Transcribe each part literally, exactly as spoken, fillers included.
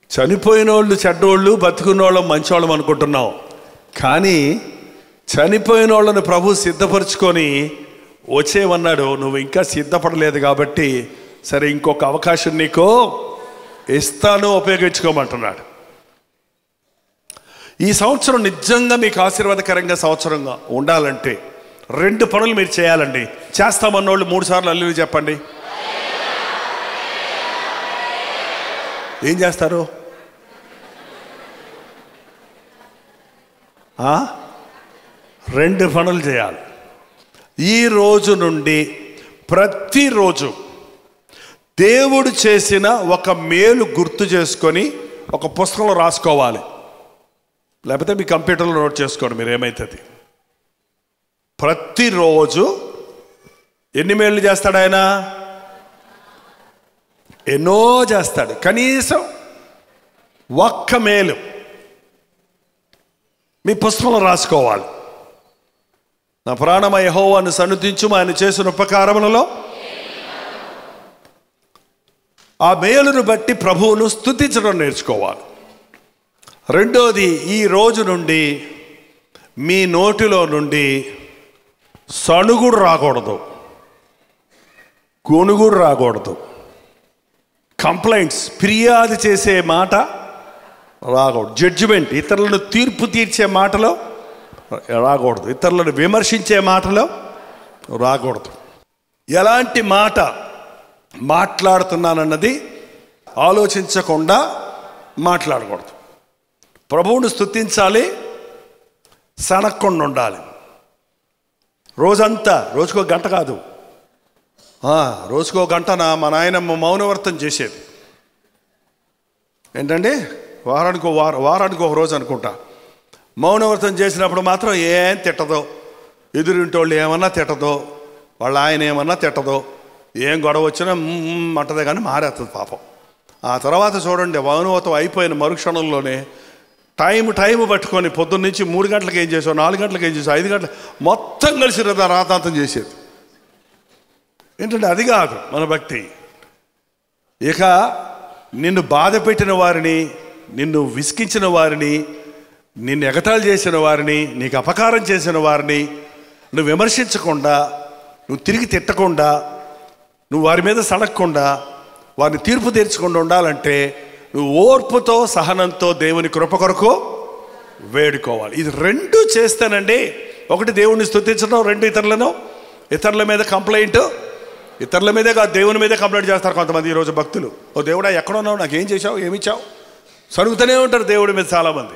చనిపోయిన వాళ్ళు చెడ్డోళ్ళు, బతుకున్న వాళ్ళం మంచివాళ్ళం అనుకుంటున్నాం. కానీ చనిపోయిన వాళ్ళని ప్రభు సిద్ధపరచుకొని వచ్చేవన్నాడు. నువ్వు ఇంకా సిద్ధపడలేదు కాబట్టి సరే ఇంకొక అవకాశం నీకు ఇస్తాను, ఉపయోగించుకోమంటున్నాడు. ఈ సంవత్సరం నిజంగా మీకు ఆశీర్వాదకరంగా సంవత్సరంగా ఉండాలంటే రెండు పనులు మీరు చేయాలండి. చేస్తామన్నోళ్ళు మూడు సార్లు అల్లు చెప్పండి. ఏం చేస్తారు? రెండు పనులు చేయాలి. ఈ రోజు నుండి ప్రతిరోజు దేవుడు చేసిన ఒక మేలు గుర్తు చేసుకొని ఒక పుస్తకంలో రాసుకోవాలి, లేకపోతే మీ కంప్యూటర్లో నోట్ చేసుకోండి. మీరు ఏమవుతుంది, ప్రతిరోజు ఎన్ని మేలు చేస్తాడు ఆయన? ఎన్నో చేస్తాడు. కనీసం ఒక్క మేలు మీ పుస్తకంలో రాసుకోవాలి. నా ప్రాణమా యెహోవాను సన్నుతించుము, ఆయన చేసిన ఉపకారములలో ఆ మేలును బట్టి ప్రభువును స్తుతించడం నేర్చుకోవాలి. రెండోది, ఈ రోజు నుండి మీ నోటిలో నుండి సణుగుడు రాకూడదు, గొణుగుడు రాకూడదు. కంప్లైంట్స్, ఫిర్యాదు చేసే మాట రాకూడదు. జడ్జిమెంట్, ఇతరులను తీర్పు తీర్చే మాటలో రాకూడదు. ఇతరులను విమర్శించే మాటలో రాకూడదు. ఎలాంటి మాట మాట్లాడుతున్నానన్నది ఆలోచించకుండా మాట్లాడకూడదు. ప్రభువును స్తుతించాలి, సనక్కుండా ఉండాలి. రోజంతా, రోజుకో గంట కాదు, రోజుకో గంట నా మా నాయనమ్మ మౌనవర్తం చేసేది. ఏంటండి, వారానికి వార వారానికి ఒక రోజు అనుకుంటా మౌనవ్రతం చేసినప్పుడు మాత్రం ఏం తిట్టదో, ఎదురింటోళ్ళు ఏమన్నా తిట్టదో, వాళ్ళ ఆయన ఏమన్నా తిట్టదో, ఏం గొడవ వచ్చినా అంటదే కానీ మారేస్తుంది పాపం. ఆ తర్వాత చూడండి, మౌనవ్రతం అయిపోయిన మరుక్షణంలోనే టైం టైం పట్టుకొని పొద్దున్న నుంచి మూడు గంటలకు ఏం చేసావు, నాలుగు గంటలకు ఏం చేసావు, ఐదు గంటలకు మొత్తం కలిసి రాతాంతం చేసేది. ఏంటంటే అది కాదు మన భక్తి. ఇక నిన్ను బాధ పెట్టిన వారిని, నిన్ను విసిగించిన వారిని, నిన్ను ఎగతాళి చేసిన వారిని, నీకు అపకారం చేసిన వారిని నువ్వు విమర్శించకుండా, నువ్వు తిరిగి తిట్టకుండా, నువ్వు వారి మీద సడక్కుండా, వారిని తీర్పు తీర్చకుండా ఉండాలంటే నువ్వు ఓర్పుతో సహనంతో దేవుని కృప కొరకు వేడుకోవాలి. ఇది రెండు చేస్తానండి. ఒకటి దేవుణ్ణి స్తుతించడం, రెండు ఇతరులను ఇతరుల మీద కంప్లైంట్. ఇతరుల మీదే కాదు, దేవుని మీదే కంప్లైంట్ చేస్తారు కొంతమంది ఈరోజు భక్తులు. ఓ దేవుడా ఎక్కడున్నావు, నాకేం చేశావు, ఏమిచ్చావు, సనుగుతూనే ఉంటారు దేవుడి మీద చాలామంది.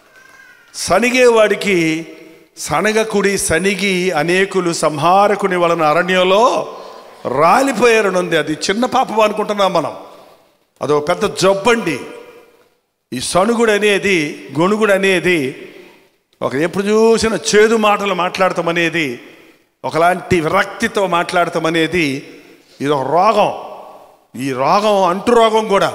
సనిగేవాడికి సనగకుడి సనిగి అనేకులు సంహారకుని వలన అరణ్యంలో రాలిపోయారనుంది. అది చిన్న పాపం అనుకుంటున్నాం మనం, అదో పెద్ద జబ్బండి. ఈ సనుగుడు అనేది, గొణుగుడు అనేది, ఒక ఎప్పుడు చూసిన చేదు మాటలు మాట్లాడతాం అనేది, ఒకలాంటి విరక్తితో మాట్లాడతాం అనేది ఇది ఒక రోగం. ఈ రోగం అంటు రోగం కూడా.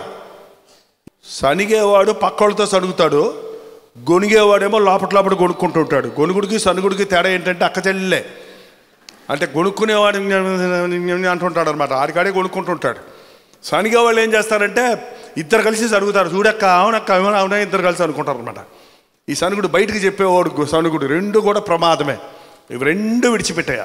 సనిగేవాడు పక్కోళ్ళతో సనుగుతాడు, గొణిగేవాడేమో లోపల లోపల గొనుక్కుంటూ ఉంటాడు. గొనుగుడికి సనుగుడికి తేడా ఏంటంటే అక్క చెల్లెలే. అంటే గొనుక్కునేవాడు అంటుంటాడు అనమాట, ఆడికాడే గొనుక్కుంటుంటాడు. సనిగేవాళ్ళు ఏం చేస్తారంటే ఇద్దరు కలిసి సనుగుతారు, చూడక్క అవునక్క అవునా అవునా ఇద్దరు కలిసి అనుకుంటారు అనమాట. ఈ సనుగుడు బయటికి చెప్పేవాడు సనుగుడు, రెండు కూడా ప్రమాదమే. ఇవి రెండు విడిచిపెట్టాయా.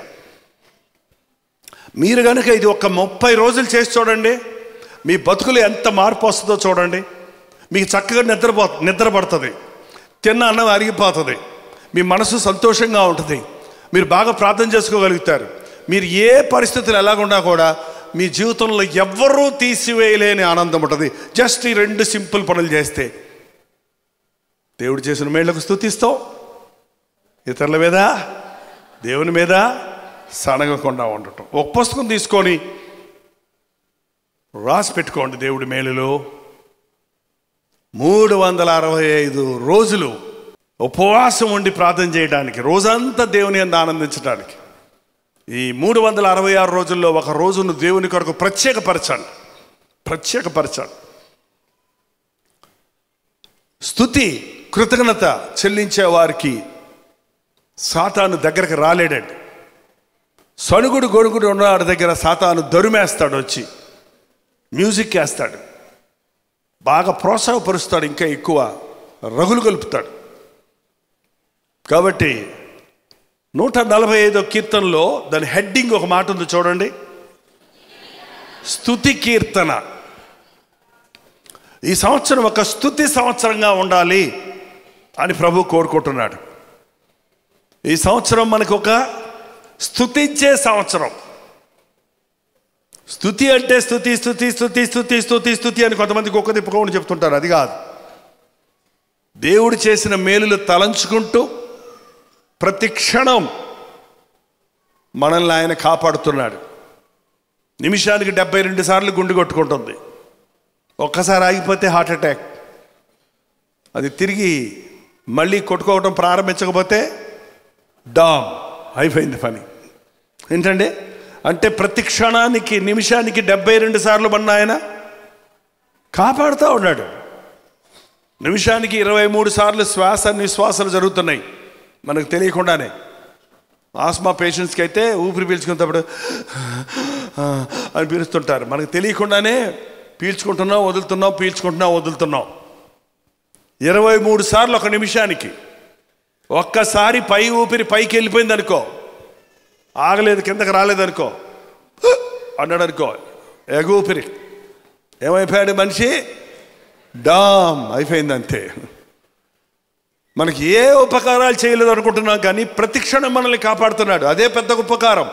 మీరు కనుక ఇది ఒక ముప్పై రోజులు చేసి చూడండి, మీ బతుకులు ఎంత మార్పు వస్తుందో చూడండి. మీకు చక్కగా నిద్రపో నిద్రపడుతుంది, తిన్న అన్నం అరిగిపోతుంది, మీ మనసు సంతోషంగా ఉంటుంది, మీరు బాగా ప్రార్థన చేసుకోగలుగుతారు. మీరు ఏ పరిస్థితులు ఎలాగున్నా కూడా మీ జీవితంలో ఎవ్వరూ తీసివేయలేని ఆనందం ఉంటుంది. జస్ట్ ఈ రెండు సింపుల్ పనులు చేస్తే దేవుడు చేసిన మేళ్లకు స్తుతిస్తాం, ఇతరుల మీద దేవుని మీద సనగకుండా ఉండటం. ఒక పుస్తకం తీసుకొని రాసి పెట్టుకోండి. దేవుడి మేలులో మూడు వందల అరవై ఐదు రోజులు ఉపవాసం ఉండి ప్రార్థన చేయడానికి, రోజంతా దేవుని యందు ఆనందించడానికి. ఈ మూడు వందల అరవై ఆరు రోజుల్లో ఒక రోజును దేవుని కొరకు ప్రత్యేకపరచండి, ప్రత్యేకపరచండి. స్తుతి కృతజ్ఞత చెల్లించే వారికి సాతాను దగ్గరకు రాలేడండి. సణుగుడు గొడుగుడు ఉన్నవాడి దగ్గర సాతాను దరుమేస్తాడు, వచ్చి మ్యూజిక్ వేస్తాడు. బాగా ప్రోత్సాహపరుస్తాడు, ఇంకా ఎక్కువ రగులు గలుపుతాడు. కాబట్టి నూట నలభై ఐదో కీర్తనలో దాని హెడ్డింగ్ ఒక మాట ఉంది చూడండి, స్తుతి కీర్తన. ఈ సంవత్సరం ఒక స్తుతి సంవత్సరంగా ఉండాలి అని ప్రభు కోరుకుంటున్నాడు. ఈ సంవత్సరం మనకు ఒక స్తుతించే సంవత్సరం. స్తుతి అంటే స్తుతి స్తుతి స్తుతి స్తుతి స్తుతి స్తుతి అని కొంతమంది కుక్క తిప్పుకోమని చెప్తుంటారు. అది కాదు. దేవుడు చేసిన మేలులు తలంచుకుంటూ ప్రతి క్షణం మనల్ని ఆయన కాపాడుతున్నాడు. నిమిషానికి డెబ్బై రెండు సార్లు గుండె కొట్టుకుంటుంది. ఒక్కసారి ఆగిపోతే హార్ట్ అటాక్. అది తిరిగి మళ్ళీ కొట్టుకోవడం ప్రారంభించకపోతే డామ్ అయిపోయింది పని. ఏంటంటే అంటే ప్రతి క్షణానికి నిమిషానికి డెబ్బై రెండు సార్లు మన ఆయన కాపాడుతూ ఉన్నాడు. నిమిషానికి ఇరవై మూడు సార్లు శ్వాస నిశ్వాసాలు జరుగుతున్నాయి మనకు తెలియకుండానే. ఆస్మా పేషెంట్స్కి అయితే ఊపిరి పీల్చుకున్నప్పుడు అని పీలుస్తుంటారు. మనకు తెలియకుండానే పీల్చుకుంటున్నాం వదులుతున్నాం, పీల్చుకుంటున్నాం వదులుతున్నాం. ఇరవై మూడు సార్లు ఒక నిమిషానికి. ఒక్కసారి పై ఊపిరి పైకి వెళ్ళిపోయింది అనుకో, ఆగలేదు, కిందకి రాలేదనుకో, అన్నాడు అనుకో, ఎగ ఊపిరి ఏమైపోయాడు మనిషి, డామ్ అయిపోయింది అంతే. మనకి ఏ ఉపకారాలు చేయలేదు అనుకుంటున్నాం, కానీ ప్రతి క్షణం మనల్ని కాపాడుతున్నాడు. అదే పెద్ద ఉపకారం.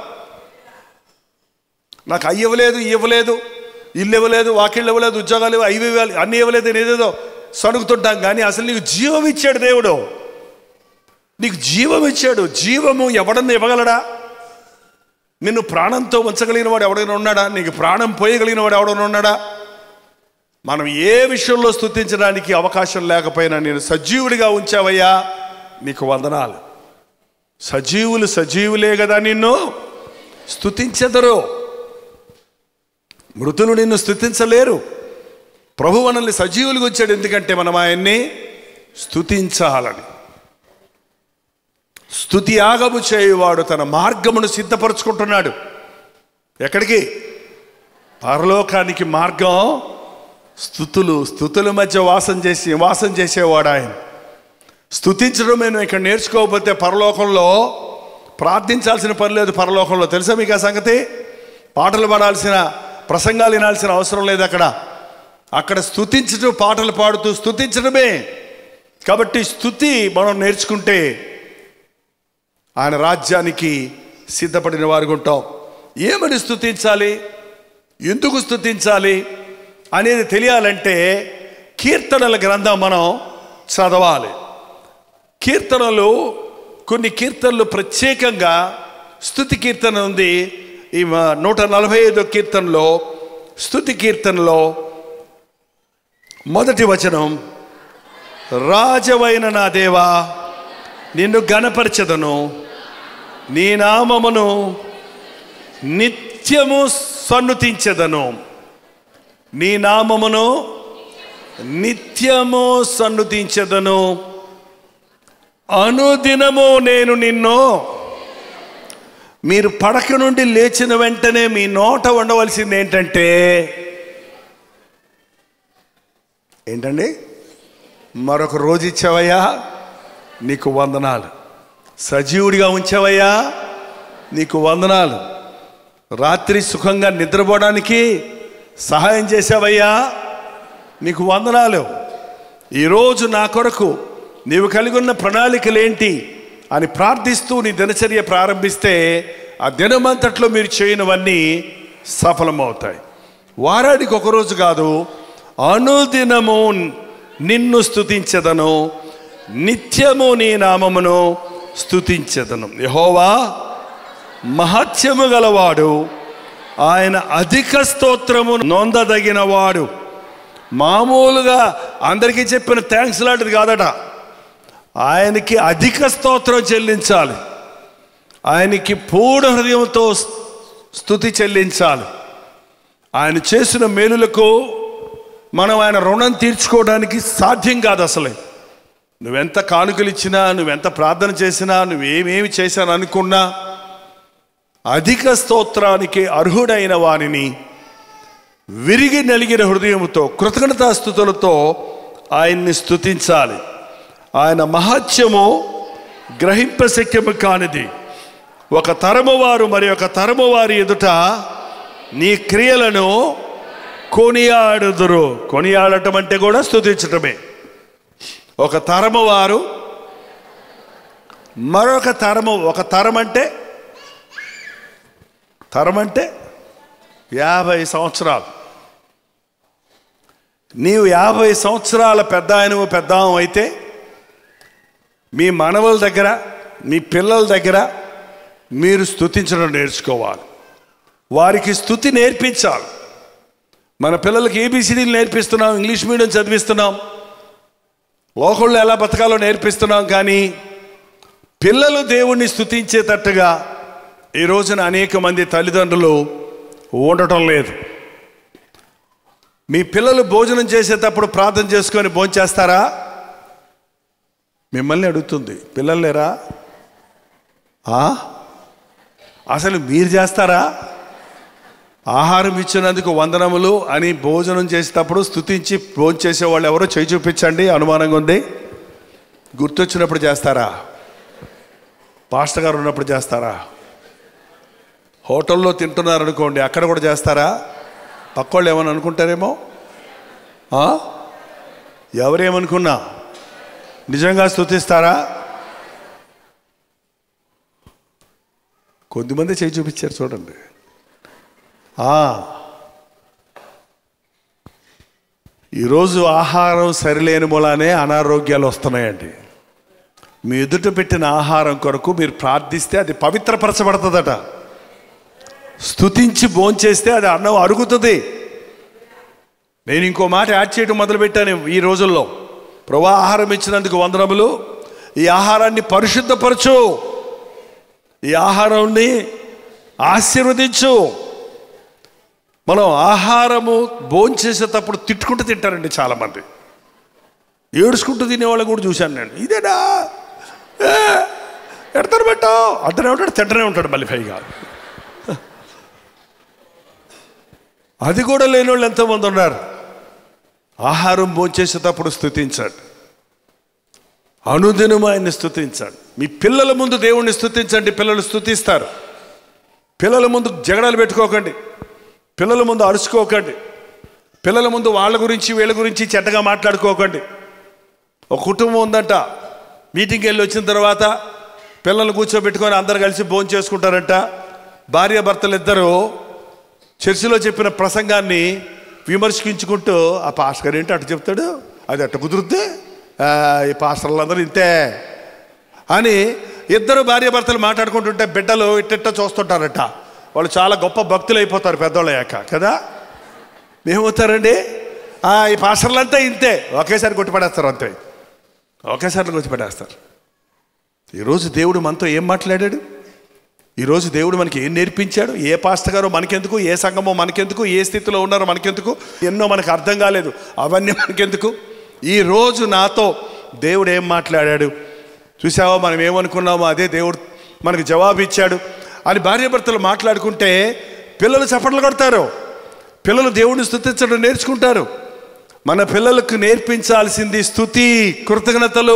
నాకు అయ్యి ఇవ్వలేదు, ఇవ్వలేదు, ఇల్లు ఇవ్వలేదు, వాకిళ్ళు ఇవ్వలేదు, ఉద్యోగాలు ఇవ్వ, అవి ఇవ్వాలి, అన్నీ ఇవ్వలేదు, నేను ఏదేదో సణుగుతుంటాం. కానీ అసలు నీకు జీవం ఇచ్చాడు దేవుడు. నీకు జీవం ఇచ్చాడు. జీవము ఎవడన్నా ఇవ్వగలడా? నిన్ను ప్రాణంతో ఉంచగలిగిన వాడు ఎవడైనా ఉన్నాడా? నీకు ప్రాణం పోయగలిగిన వాడు ఎవడైనా ఉన్నాడా? మనం ఏ విషయంలో స్తుతించడానికి అవకాశం లేకపోయినా నేను సజీవుడిగా ఉంచావయ్యా, నీకు వందనాలు. సజీవులు సజీవులే కదా నిన్ను స్తుతించెదరు, మృతులు నిన్ను స్తుతించలేరు. ప్రభు మనల్ని సజీవులుగా వచ్చాడు, ఎందుకంటే మనం ఆయన్ని స్తుతించాలని. స్తుతి యాగము చేయువాడు తన మార్గమును సిద్ధపరచుకుంటున్నాడు. ఎక్కడికి? పరలోకానికి మార్గం స్తుతులు. స్తుతుల మధ్య వాసం చేసి వాసం చేసేవాడు ఆయన. స్తుతించడం మేము ఇక్కడ నేర్చుకోకపోతే పరలోకంలో ప్రార్థించాల్సిన పని లేదు. పరలోకంలో తెలుసా మీకు ఆ సంగతి? పాటలు పాడాల్సిన, ప్రసంగాలు వినాల్సిన అవసరం లేదు అక్కడ. అక్కడ స్తుతించడం, పాటలు పాడుతూ స్తుతించడమే. కాబట్టి స్తుతి మనం నేర్చుకుంటే ఆయన రాజ్యానికి సిద్ధపడిన వారికి ఉంటాం. ఏమని స్తుతించాలి, ఎందుకు స్తుతించాలి అనేది తెలియాలంటే కీర్తనల గ్రంథం మనం చదవాలి. కీర్తనలు, కొన్ని కీర్తనలు ప్రత్యేకంగా స్తుతి కీర్తన ఉంది. ఈ నూట నలభై ఐదో కీర్తనలో, స్తుతి కీర్తనలో మొదటి వచనం, రాజవైన నా దేవా నిన్ను ఘనపరచెదను, నీ నామమును నిత్యము సన్నుతించెదను. నీ నామమును నిత్యము సన్నుతించెదను, అనుదినము నేను నిన్ను. మీరు పడక నుండి లేచిన వెంటనే మీ నోట ఉండవలసింది ఏంటంటే ఏంటండి మరొక రోజు ఇచ్చావయ్యా, నీకు వందనాలు. సజీవుడిగా ఉంచావయ్యా, నీకు వందనాలు. రాత్రి సుఖంగా నిద్రపోవడానికి సహాయం చేసావయ్యా, నీకు వందనాలు. ఈరోజు నా కొరకు నీవు కలిగి ఉన్న ప్రణాళికలేంటి అని ప్రార్థిస్తూ నీ దినచర్య ప్రారంభిస్తే ఆ దినమంతట్లో మీరు చేయనివన్నీ సఫలమవుతాయి. వారానికి ఒకరోజు కాదు, అనుదినము నిన్ను స్తుతించెదను, నిత్యము నీ నామమును స్తుతించెదను. యెహోవా మహత్యము గలవాడు, ఆయన అధిక స్తోత్రము నొందదగిన వాడు. మామూలుగా అందరికీ చెప్పిన థ్యాంక్స్ లాంటిది కాదట. ఆయనకి అధిక స్తోత్రం చెల్లించాలి. ఆయనకి పూర్ణ హృదయంతో స్తుతి చెల్లించాలి. ఆయన చేసిన మేలులకు మనం ఆయన రుణం తీర్చుకోవడానికి సాధ్యం కాదు అసలే. నువ్వెంత కానుకలు ఇచ్చినా, నువ్వెంత ప్రార్థన చేసినా, నువ్వేమేమి చేశాను అనుకున్నా, అధిక స్తోత్రానికి అర్హుడైన వానిని విరిగి నలిగిన హృదయంతో కృతజ్ఞతాస్తుతులతో ఆయన్ని స్తుతించాలి. ఆయన మహత్యము గ్రహింపశక్యము కానిది. ఒక తరము వారు మరి ఒక తరము వారి ఎదుట నీ క్రియలను కొనియాడుదురు. కొనియాడటం అంటే కూడా స్తుతించటమే. ఒక తరము వారు మరొక తరము, ఒక తరం అంటే తరం అంటే యాభై సంవత్సరాలు. నీవు యాభై సంవత్సరాల పెద్ద ఆయనవు పెద్ద అయితే మీ మనవల దగ్గర మీ పిల్లల దగ్గర మీరు స్తుతించడం నేర్చుకోవాలి. వారికి స్తుతి నేర్పించాలి. మన పిల్లలకి ఏబిసిడీలు నేర్పిస్తున్నాం, ఇంగ్లీష్ మీడియం చదివిస్తున్నాం, లోకంలో ఎలా బతకాలో నేర్పిస్తున్నాం. కానీ పిల్లలు దేవుణ్ణి స్తుతించేటట్టుగా ఈ రోజున అనేక మంది తల్లిదండ్రులు ఉండటం లేదు. మీ పిల్లలు భోజనం చేసేటప్పుడు ప్రార్థన చేసుకొని భోజనం చేస్తారా? మిమ్మల్ని అడుగుతుంది. పిల్లలు లేరా? అసలు మీరు చేస్తారా? ఆహారం ఇచ్చినందుకు వందనములు అని భోజనం చేసేటప్పుడు స్తుతించి భోజనం చేసేవాళ్ళు ఎవరో చేయి చూపించండి. అనుమానంగా ఉంది. గుర్తొచ్చినప్పుడు చేస్తారా? పాస్టర్ గారు ఉన్నప్పుడు చేస్తారా? హోటల్లో తింటున్నారు అనుకోండి, అక్కడ కూడా చేస్తారా? పక్కోళ్ళు ఏమని అనుకుంటారేమో. ఎవరేమనుకున్నా నిజంగా స్తుతిస్తారా? కొద్దిమంది చేయి చూపించారు చూడండి. ఈరోజు ఆహారం సరిలేని మూలానే అనారోగ్యాలు వస్తున్నాయండి. మీ ఎదుట పెట్టిన ఆహారం కొరకు మీరు ప్రార్థిస్తే అది పవిత్రపరచబడుతుందట. స్తుతించి భోంచేస్తే అది అన్నం అరుగుతుంది. నేను ఇంకో మాట యాడ్ చేయడం మొదలుపెట్టాను ఈ రోజుల్లో. ప్రభువా, ఆహారం ఇచ్చినందుకు వందనములు. ఈ ఆహారాన్ని పరిశుద్ధపరచు, ఈ ఆహారాన్ని ఆశీర్వదించు. మనం ఆహారము భోంచేసేటప్పుడు తిట్టుకుంటూ తింటారండి చాలామంది. ఏడుచుకుంటూ తినేవాళ్ళని కూడా చూశాను నేను. ఇదేనా ఎడతాను పెట్టావు అంటనే ఉంటాడు, తింటనే ఉంటాడు మళ్ళీ పైగా. అది కూడా లేని వాళ్ళు ఎంతోమంది ఉన్నారు. ఆహారం భోంచేసేటప్పుడు స్తుతించండి, అనుదినము ఆయన్ని స్తుతించండి. మీ పిల్లల ముందు దేవుణ్ణి స్తుతించండి. పిల్లలు స్తుతిస్తారు. పిల్లల ముందు జగడాలు పెట్టుకోకండి, పిల్లల ముందు అరుచుకోకండి, పిల్లల ముందు వాళ్ళ గురించి వీళ్ళ గురించి చెడ్డగా మాట్లాడుకోకండి. ఒక కుటుంబం ఉందంట, మీటింగ్కి వెళ్ళి వచ్చిన తర్వాత పిల్లల్ని కూర్చోబెట్టుకొని అందరు కలిసి భోజనం చేసుకుంటారంట. భార్య భర్తలు ఇద్దరు చర్చిలో చెప్పిన ప్రసంగాన్ని విమర్శించుకుంటూ, ఆ పాస్టర్ గారు ఏంటి అటు చెప్తాడు, అది అట్ట కుదురుద్ది, ఈ పాస్టర్లు అందరూ ఇంతే అని ఇద్దరు భార్య భర్తలు మాట్లాడుకుంటుంటే బిడ్డలు ఇట్టిట్ట చూస్తుంటారట. వాళ్ళు చాలా గొప్ప భక్తులు అయిపోతారు పెద్దవాళ్ళు అయ్యాక కదా. ఏమవుతారండి, ఈ పాస్టర్లంతా ఇంతే, ఒకేసారి కొట్టిపడేస్తారు, అంతే ఒకేసారి కొట్టిపడేస్తారు. ఈరోజు దేవుడు మనతో ఏం మాట్లాడాడు? ఈరోజు దేవుడు మనకి ఏం నేర్పించాడు? ఏ పాస్టర్ గారో మనకెందుకు, ఏ సంఘమో మనకెందుకు, ఏ స్థితిలో ఉన్నారో మనకెందుకు, ఎన్నో మనకు అర్థం కాలేదు, అవన్నీ మనకెందుకు. ఈరోజు నాతో దేవుడు ఏం మాట్లాడాడు చూసావా, మనం ఏమనుకున్నామో అదే దేవుడు మనకు జవాబు ఇచ్చాడు అని భార్యాభర్తలు మాట్లాడుకుంటే పిల్లలు చప్పట్లు కొడతారు. పిల్లలు దేవుడిని స్తుతించడం నేర్చుకుంటారు. మన పిల్లలకు నేర్పించాల్సింది స్తుతి, కృతజ్ఞతలు.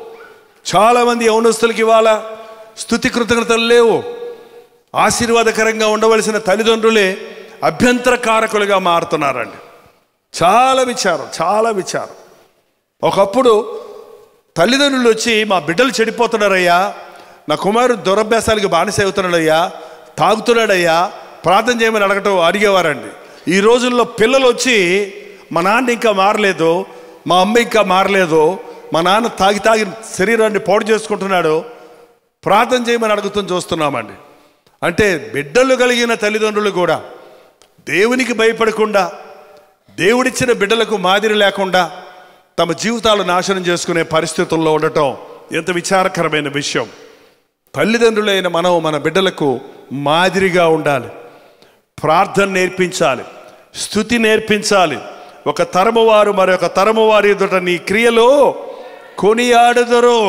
చాలామంది యౌవనస్తులకి ఇవాళ స్తుతి కృతజ్ఞతలు లేవు. ఆశీర్వాదకరంగా ఉండవలసిన తల్లిదండ్రులే అభ్యంతరకారకులుగా మారుతున్నారండి. చాలా విచారం, చాలా విచారం. ఒకప్పుడు తల్లిదండ్రులు వచ్చి మా బిడ్డలు చెడిపోతున్నారయ్యా, నా కుమారుడు దురభ్యాసాలకి బానిస అవుతున్నాడయ్యా, తాగుతున్నాడయ్యా, ప్రార్థన చేయమని అడగటం అడిగేవారండి. ఈ రోజుల్లో పిల్లలు వచ్చి మా నాన్న ఇంకా మారలేదు, మా అమ్మ ఇంకా మారలేదు, మా నాన్న తాగి తాగి శరీరాన్ని పాడు చేసుకుంటున్నాడు, ప్రార్థన చేయమని అడుగుతూ చూస్తున్నామండి. అంటే బిడ్డలు కలిగిన తల్లిదండ్రులు కూడా దేవునికి భయపడకుండా, దేవుడిచ్చిన బిడ్డలకు మాదిరి లేకుండా తమ జీవితాలు నాశనం చేసుకునే పరిస్థితుల్లో ఉండటం ఎంత విచారకరమైన విషయం. తల్లిదండ్రులైన మనం మన బిడ్డలకు మాదిరిగా ఉండాలి, ప్రార్థన నేర్పించాలి, స్తుతి నేర్పించాలి. ఒక తరము వారు మరొక తరము వారి ఎదుట నీ క్రియలు కొనియాడుదురు.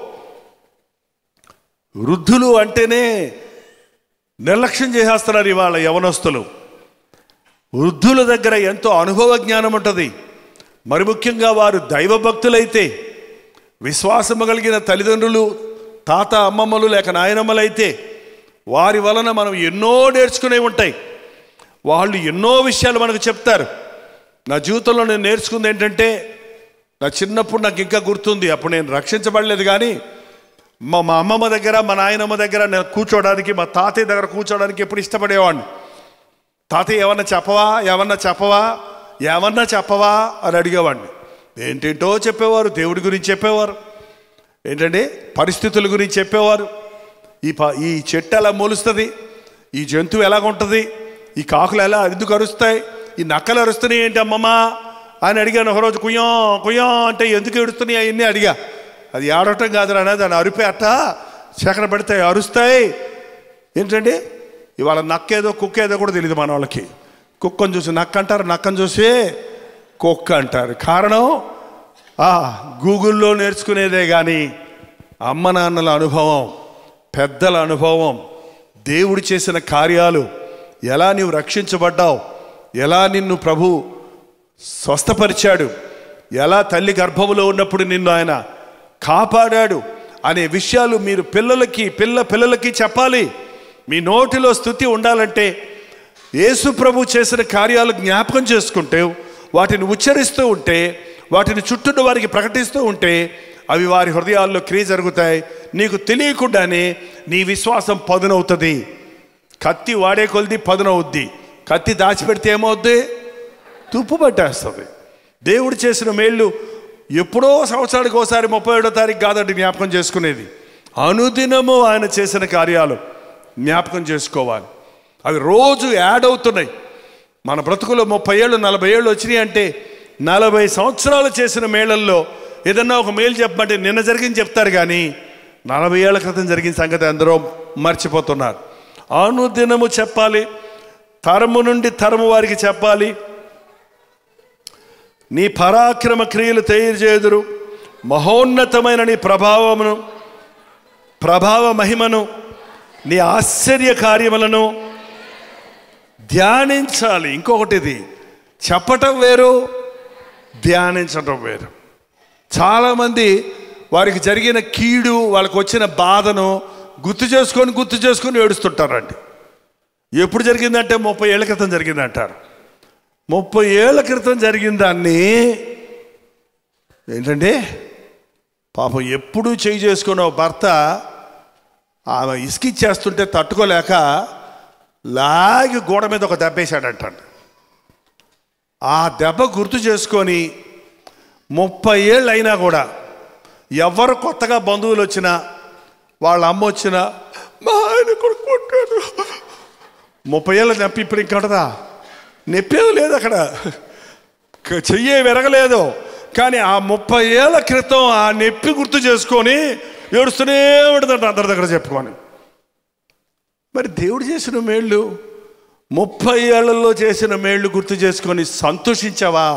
వృద్ధులు అంటేనే నిర్లక్ష్యం చేసేస్తున్నారు ఇవాళ యవనస్తులు. వృద్ధుల దగ్గర ఎంతో అనుభవ జ్ఞానం ఉంటుంది. మరి ముఖ్యంగా వారు దైవభక్తులైతే, విశ్వాసము కలిగిన తల్లిదండ్రులు, తాత అమ్మమ్మలు లేక నాయనమ్మలైతే వారి వలన మనం ఎన్నో నేర్చుకునే ఉంటాయి. వాళ్ళు ఎన్నో విషయాలు మనకు చెప్తారు. నా జీవితంలో నేను నేర్చుకుంది ఏంటంటే, నా చిన్నప్పుడు నాకు ఇంకా గుర్తుంది, అప్పుడు నేను రక్షించబడలేదు కానీ మా మా అమ్మమ్మ దగ్గర మా నాయనమ్మ దగ్గర నేను కూర్చోవడానికి, మా తాతయ్య దగ్గర కూర్చోవడానికి ఎప్పుడు ఇష్టపడేవాడిని. తాతయ్య ఏమన్నా చెప్పవా ఏమన్నా చెప్పవా ఏమన్నా చెప్పవా అని అడిగేవాడిని. ఏంటేంటో చెప్పేవారు, దేవుడి గురించి చెప్పేవారు, ఏంటంటే పరిస్థితుల గురించి చెప్పేవారు. ఈ ప ఈ చెట్టు ఎలా మొలుస్తుంది, ఈ జంతువు ఎలాగుంటుంది, ఈ కాకులు ఎలా ఎందుకు అరుస్తాయి, ఈ నక్కలు అరుస్తున్నాయి ఏంటి అమ్మమ్మ అని అడిగాను. ఒకరోజు కుయ్యం కుయ్యం అంటే ఎందుకు ఏడుస్తున్నాయి అవన్నీ అడిగా. అది ఆడటం కాదురా, దాన్ని అరిపే అట్ట చక్ర పెడతాయి అరుస్తాయి. ఏంటంటే ఇవాళ నక్కేదో కుక్క ఏదో కూడా తెలియదు మన వాళ్ళకి. కుక్కను చూసి నక్క అంటారు, నక్కను చూసి కుక్క అంటారు. కారణం గూగుల్లో నేర్చుకునేదే కానీ అమ్మ నాన్నల అనుభవం, పెద్దల అనుభవం, దేవుడు చేసిన కార్యాలు, ఎలా నీవు రక్షించబడ్డావు, ఎలా నిన్ను ప్రభు స్వస్థపరిచాడు, ఎలా తల్లి గర్భములో ఉన్నప్పుడు నిన్ను ఆయన కాపాడాడు అనే విషయాలు మీరు పిల్లలకి పిల్ల పిల్లలకి చెప్పాలి. మీ నోటిలో స్తుతి ఉండాలంటే యేసు ప్రభు చేసిన కార్యాలు జ్ఞాపకం చేసుకుంటే, వాటిని ఉచ్చరిస్తూ ఉంటే, వాటిని చుట్టూ వారికి ప్రకటిస్తూ ఉంటే అవి వారి హృదయాల్లో క్రియ జరుగుతాయి. నీకు తెలియకుండానే నీ విశ్వాసం పదునవుతుంది. కత్తి వాడే కొలిది పదునవుద్ది, కత్తి దాచిపెడితే ఏమవుద్ది, తుప్పు పట్టేస్తుంది. దేవుడు చేసిన మేళ్ళు ఎప్పుడో సంవత్సరానికి ఒకసారి ముప్పై ఏడో తారీఖు కాదండి జ్ఞాపకం చేసుకునేది. అనుదినము ఆయన చేసిన కార్యాలు జ్ఞాపకం చేసుకోవాలి. అవి రోజు యాడ్ అవుతున్నాయి. మన బ్రతుకులో ముప్పై ఏళ్ళు నలభై ఏళ్ళు వచ్చినాయి అంటే నలభై సంవత్సరాలు చేసిన మేళల్లో ఏదన్నా ఒక మేలు చెప్పమంటే నిన్న జరిగింది చెప్తారు కానీ నలభై ఏళ్ల క్రితం జరిగిన సంగతి అందరూ మర్చిపోతున్నారు. అనుదినము చెప్పాలి, తరము నుండి తరము వారికి చెప్పాలి. నీ పరాక్రమ క్రియలు తెలియజేయుదురు, మహోన్నతమైన నీ ప్రభావమును ప్రభావ మహిమను, నీ ఆశ్చర్య కార్యములను ధ్యానించాలి. ఇంకొకటిది చెప్పటం వేరు, ధ్యానించటం వేరు. చాలామంది వారికి జరిగిన కీడు, వాళ్ళకు వచ్చిన బాధను గుర్తు చేసుకొని గుర్తు చేసుకొని ఏడుస్తుంటారండి. ఎప్పుడు జరిగిందంటే ముప్పై ఏళ్ళ క్రితం జరిగిందంటారు. ముప్పై ఏళ్ళ క్రితం జరిగిన దాన్ని ఏంటంటే పాపం ఎప్పుడు చేయి చేసుకున్న భర్త ఆమె ఇసుకిచ్చేస్తుంటే తట్టుకోలేక లాగి గోడ మీద ఒక దెబ్బ వేసాడంటండి. ఆ దెబ్బ గుర్తు చేసుకొని ముప్పై ఏళ్ళు అయినా కూడా ఎవరు కొత్తగా బంధువులు వచ్చినా, వాళ్ళ అమ్మ వచ్చినా, మా ఆయన కొడుకు కొట్టాడు, ముప్పై ఏళ్ళ నొప్పి ఇప్పుడు ఇంకదా నొప్పేది లేదు, అక్కడ చెయ్యే విరగలేదు. కానీ ఆ ముప్పై ఏళ్ళ క్రితం ఆ నొప్పి గుర్తు చేసుకొని ఏడుస్తూనే ఉంటుందంట అందరి దగ్గర చెప్పుకొని. మరి దేవుడు చేసిన మేళ్ళు, ముప్పై ఏళ్లలో చేసిన మేళ్ళు గుర్తు చేసుకొని సంతోషించావా?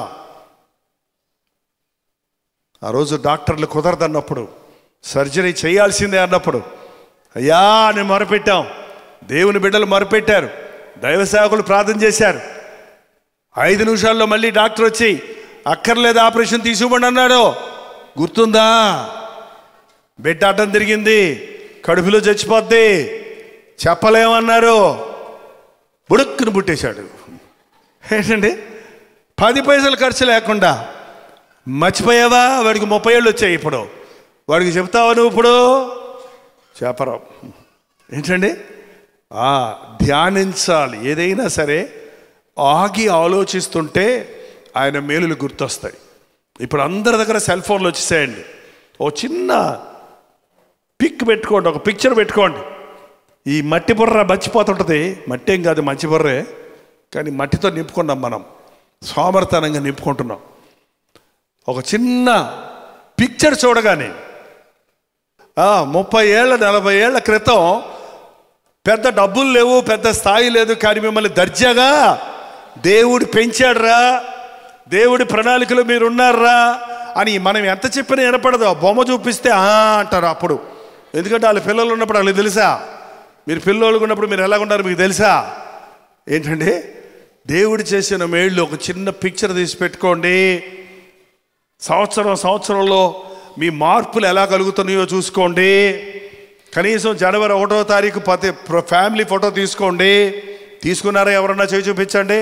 ఆ రోజు డాక్టర్లు కుదరదన్నప్పుడు, సర్జరీ చేయాల్సిందే అన్నప్పుడు, అయ్యా అని మొరపెట్టాం. దేవుని బిడ్డలు మొరపెట్టారు, దైవ సేవకులు ప్రార్థన చేశారు. ఐదు నిమిషాల్లో మళ్ళీ డాక్టర్ వచ్చి అక్కర్లేదు ఆపరేషన్ తీసుకోమని అన్నాడు. గుర్తుందా? బిడ్డ అడ్డం తిరిగింది, కడుపులో చచ్చిపోద్ది, చెప్పలేమన్నారు, బుడుక్కును పుట్టేశాడు. ఏంటండి, పది పైసలు ఖర్చు లేకుండా. మర్చిపోయావా? వాడికి ముప్పై ఏళ్ళు వచ్చాయి. ఇప్పుడు వాడికి చెప్తావా నువ్వు? ఇప్పుడు చెప్పరావు. ఏంటండి, ధ్యానించాలి. ఏదైనా సరే ఆగి ఆలోచిస్తుంటే ఆయన మేలులు గుర్తొస్తాయి. ఇప్పుడు అందరి దగ్గర సెల్ ఫోన్లు వచ్చేసాయండి. ఓ చిన్న పిక్ పెట్టుకోండి, ఒక పిక్చర్ పెట్టుకోండి. ఈ మట్టి బుర్ర మర్చిపోతుంటుంది. మట్టి ఏం కాదు, మంచి బుర్రే, కానీ మట్టితో నింపుకున్నాం మనం, సోమర్తనంగా నింపుకుంటున్నాం. ఒక చిన్న పిక్చర్ చూడగానే ముప్పై ఏళ్ళ నలభై ఏళ్ల క్రితం పెద్ద డబ్బులు లేవు, పెద్ద స్థాయి లేదు, కానీ మిమ్మల్ని దర్జాగా దేవుడు పెంచాడురా, దేవుడి ప్రణాళికలు మీరు ఉన్నారా అని మనం ఎంత చెప్పినా వినపడదు. ఆ బొమ్మ చూపిస్తే అంటారు అప్పుడు. ఎందుకంటే వాళ్ళ పిల్లలు ఉన్నప్పుడు వాళ్ళకి తెలుసా, మీరు పిల్లలు ఉన్నప్పుడు మీరు ఎలాగుంటారు మీకు తెలుసా? ఏంటంటే దేవుడు చేసిన మేళ్ళు ఒక చిన్న పిక్చర్ తీసి పెట్టుకోండి. సంవత్సరం సంవత్సరంలో మీ మార్పులు ఎలా కలుగుతున్నాయో చూసుకోండి. కనీసం జనవరి ఒకటో తారీఖు ప్రతి ఫ్యామిలీ ఫోటో తీసుకోండి. తీసుకున్నారా? ఎవరన్నా చేయి చూపించండి.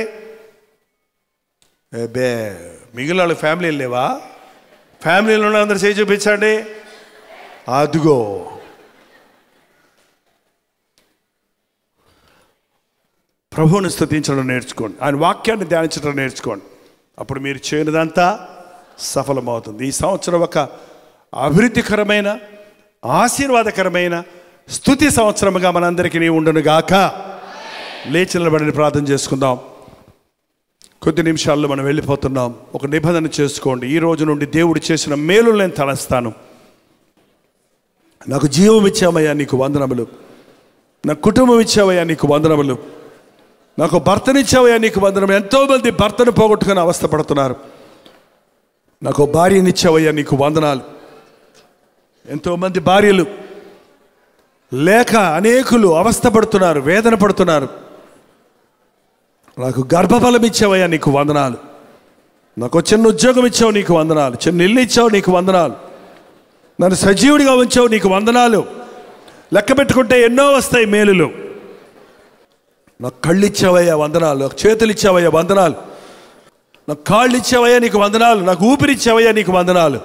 బే మిగిలిన వాళ్ళు ఫ్యామిలీలు లేవా? ఫ్యామిలీలో ఉన్న అందరు చేయి చూపించండి. అదిగో ప్రభువుని స్తుతించడం నేర్చుకోండి. ఆయన వాక్యాన్ని ధ్యానించడం నేర్చుకోండి. అప్పుడు మీరు చేయనిదంతా సఫలమవుతుంది. ఈ సంవత్సరం ఒక అభివృద్ధికరమైన ఆశీర్వాదకరమైన స్తుతి సంవత్సరముగా మనందరికీ ఉండును గాక. లేచి నిలబడి ప్రార్థన చేసుకుందాం. కొద్ది నిమిషాల్లో మనం వెళ్ళిపోతున్నాం. ఒక నిబంధన చేసుకోండి. ఈ రోజు నుండి దేవుడు చేసిన మేలు నేను తలస్తాను. నాకు జీవం ఇచ్చావయ్యా నీకు వందనములు. నా కుటుంబం ఇచ్చావయ్యా నీకు వందనములు. నాకు భర్తనిచ్చావయ్యా నీకు వందనములు. ఎంతోమంది భర్తను పోగొట్టుకుని అవస్థపడుతున్నారు. నాకు భార్యనిచ్చావయ్యా నీకు వందనాలు. ఎంతోమంది భార్యలు లేక అనేకులు అవస్థపడుతున్నారు, వేదన పడుతున్నారు. నాకు గర్భఫలం ఇచ్చావయ్యా నీకు వందనాలు. నాకు చిన్న ఉద్యోగం ఇచ్చావు నీకు వందనాలు. చిన్న ఇల్లు ఇచ్చావు నీకు వందనాలు. నన్ను సజీవుడిగా ఉంచావు నీకు వందనాలు. లెక్క పెట్టుకుంటే ఎన్నో వస్తాయి మేలులు. నాకు కళ్ళు ఇచ్చావయ్యా వందనాలు. నాకు చేతులు ఇచ్చావయ్యా వందనాలు. నాకు కాళ్ళు ఇచ్చావయ్యా నీకు వందనాలు. నాకు ఊపిరి ఇచ్చావయ్యా నీకు వందనాలు.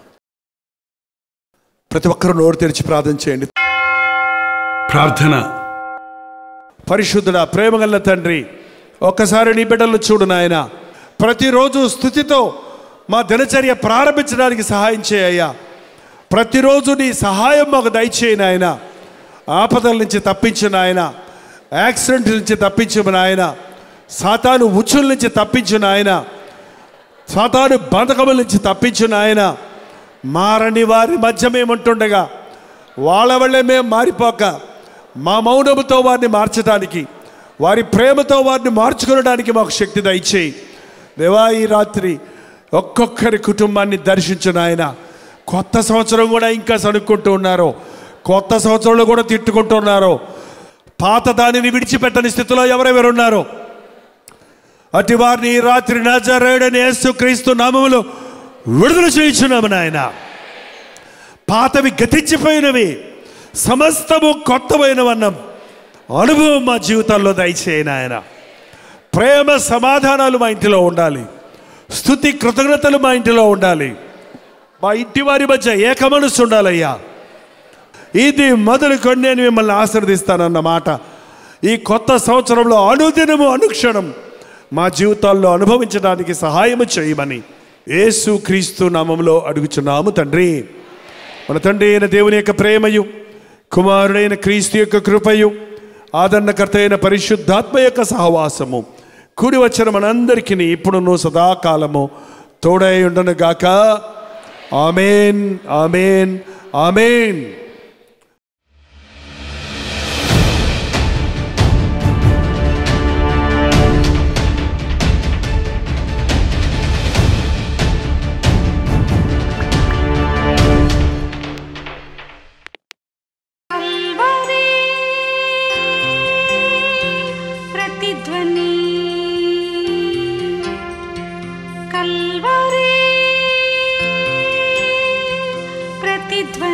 ప్రతి ఒక్కరూ నోరు తెరిచి ప్రార్థన చేయండి. ప్రార్థన. పరిశుద్ధుడా, ప్రేమగల తండ్రి, ఒక్కసారి నీ బిడ్డలను చూడు నాయన. ప్రతిరోజు స్తుతితో మా దినచర్య ప్రారంభించడానికి సహాయం చేయ్యా. ప్రతిరోజు నీ సహాయం మాకు దయచేయి నాయన. ఆపదల నుంచి తప్పించు నాయన. యాక్సిడెంట్ నుంచి తప్పించు నాయన. సాతాను ఉచ్చుల నుంచి తప్పించు నాయన. సాతాను బంధకముల నుంచి తప్పించు నాయన. మారని వారి మధ్య మేముంటుండగా వాళ్ళ వల్లే మేము మారిపోక మా మౌనముతో వారిని మార్చడానికి, వారి ప్రేమతో వారిని మార్చుకోవడానికి మాకు శక్తి దయచేయి దేవా. ఈ రాత్రి ఒక్కొక్కరి కుటుంబాన్ని దర్శించు నాయన. కొత్త సంవత్సరం కూడా ఇంకా సనుక్కుంటూ ఉన్నారు. కొత్త సంవత్సరంలో కూడా తిట్టుకుంటున్నారు. పాత దానిని విడిచిపెట్టని స్థితిలో ఎవరెవరు ఉన్నారో అటు వారిని ఈ రాత్రి నజరేయుడైన యేసుక్రీస్తు నామములో విడుదల చేయించున్నాము నాయన. పాతవి గతించిపోయినవి, సమస్తము కొత్తమైనవన్న అనుభవం మా జీవితాల్లో దయచేయి నాయన. ప్రేమ సమాధానాలు మా ఇంటిలో ఉండాలి. స్తుతి కృతజ్ఞతలు మా ఇంటిలో ఉండాలి. మా ఇంటి వారి మధ్య ఏక మనస్సు ఉండాలయ్యా. ఇది మొదలుకొని నేను మిమ్మల్ని ఆశీర్వదిస్తానన్నమాట ఈ కొత్త సంవత్సరంలో అనుదినము అనుక్షణం మా జీవితాల్లో అనుభవించడానికి సహాయము చేయమని యేసు క్రీస్తు నామములో అడుగుచున్నాము తండ్రి. మన తండ్రి అయిన దేవుని యొక్క ప్రేమయు, కుమారుడైన క్రీస్తు యొక్క కృపయు, ఆదరణకర్త అయిన పరిశుద్ధాత్మ యొక్క సహవాసము కూడి వచ్చిన మనందరికీ ఇప్పుడును సదాకాలము తోడై ఉండను గాక. ఆమేన్, ఆమేన్, ఆమేన్. प्रतिध्वनि